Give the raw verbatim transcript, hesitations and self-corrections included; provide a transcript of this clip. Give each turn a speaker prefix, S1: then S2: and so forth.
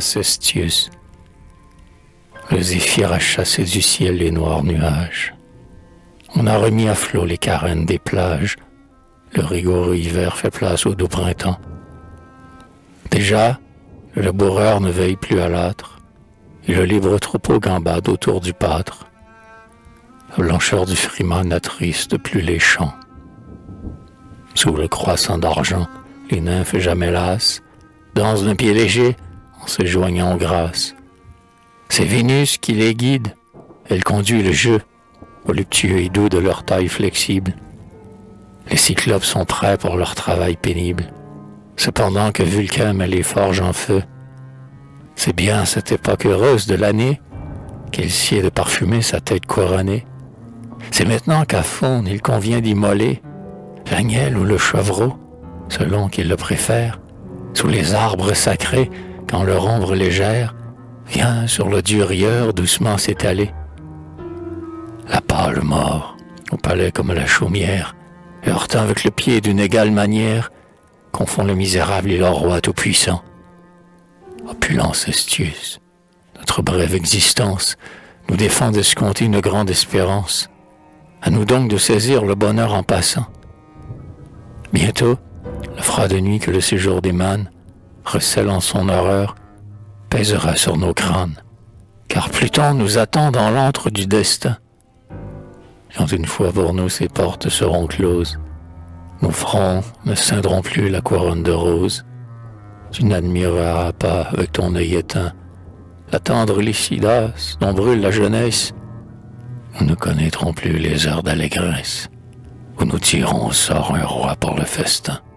S1: Cestius. Le zéphyr a chassé du ciel les noirs nuages. On a remis à flot les carènes des plages. Le rigoureux hiver fait place au doux printemps. Déjà, le laboureur ne veille plus à l'âtre, et le libre troupeau gambade autour du pâtre. La blancheur du friment n'attriste plus les champs. Sous le croissant d'argent, les nymphes jamais lasses dansent d'un pied léger en se joignant aux grâces. C'est Vénus qui les guide, elle conduit le jeu, voluptueux et doux de leur taille flexible. Les cyclopes sont prêts pour leur travail pénible, cependant que Vulcain met les forges en feu. C'est bien cette époque heureuse de l'année qu'il sied de parfumer sa tête couronnée. C'est maintenant qu'à Faune il convient d'immoler l'agnelle ou le chevreau, selon qu'il le préfère, sous les arbres sacrés, quand leur ombre légère vient sur le dieu rieur doucement s'étaler. La pâle mort, au palais comme la chaumière, heurtant avec le pied d'une égale manière, confond le misérable et le roi tout-puissant. Opulent Cestius, notre brève existence nous défend d'escompter une grande espérance. À nous donc de saisir le bonheur en passant. Bientôt, la froide nuit que le séjour démane, recelant son horreur, pèsera sur nos crânes, car Pluton nous attend dans l'antre du destin. Quand une fois pour nous ces portes seront closes, nos fronts ne ceindront plus la couronne de roses. Tu n'admireras pas avec ton œil éteint la tendre Lycidas dont brûle la jeunesse. Nous ne connaîtrons plus les heures d'allégresse où nous tirons au sort un roi pour le festin.